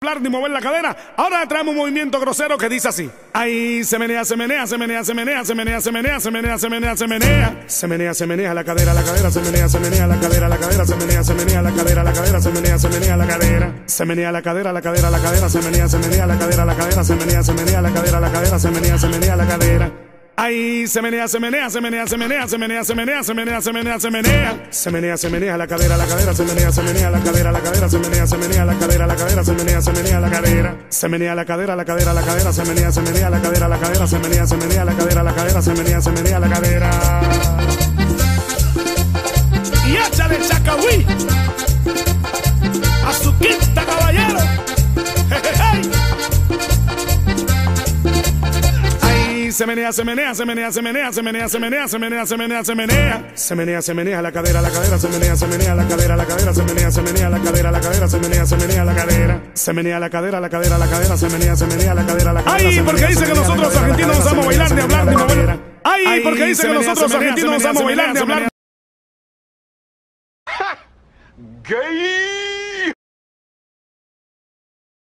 hablar ni mover la cadera. Ahora traemos un movimiento grosero que dice así. Ahí se menea, se menea, se menea, se menea, se menea, se menea, se menea, se menea, se menea. Se menea, se menea la cadera, se menea, se menea la cadera, se menea, se menea la cadera, se menea, se menea la cadera. Se menea la cadera, se menea, se menea la cadera, se menea, se menea la cadera, se menea, se menea la cadera. Ahí se menea, se menea, se menea, se menea, se menea, se menea, se menea, se menea, se menea. Se menea, se menea la cadera, se menea, se menea la cadera, se menea, se menea la cadera, se menea, se menea la cadera. Se menea la cadera, se menea, se menea la cadera, se menea, se menea la cadera, se menea, se menea la cadera. Y échale chacahuí a su quinta, caballero. Se menea, se menea, se menea, se menea, se menea, se menea, se menea, se menea, se menea. Se menea, se menea la cadera, se menea, se menea la cadera, se menea, se menea la cadera, se menea, se menea la cadera. Se menea la cadera, se menea, se menea la cadera. Ay, porque dice que nosotros los argentinos no sabemos bailar, ni hablar, ni mover. Ay, porque dice que nosotros los argentinos no sabemos bailar, ni hablar. Gay.